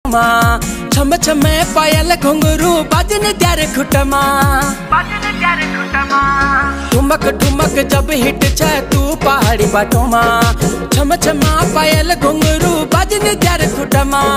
छम छमे पायल घुंघरू बाजन त्यारे खुटमा ठुमक ठुमक जब हिट छ तू पहाड़ी बाटोमा छम छमा पायल घुंघरू बाजन त्यारे खुटमा।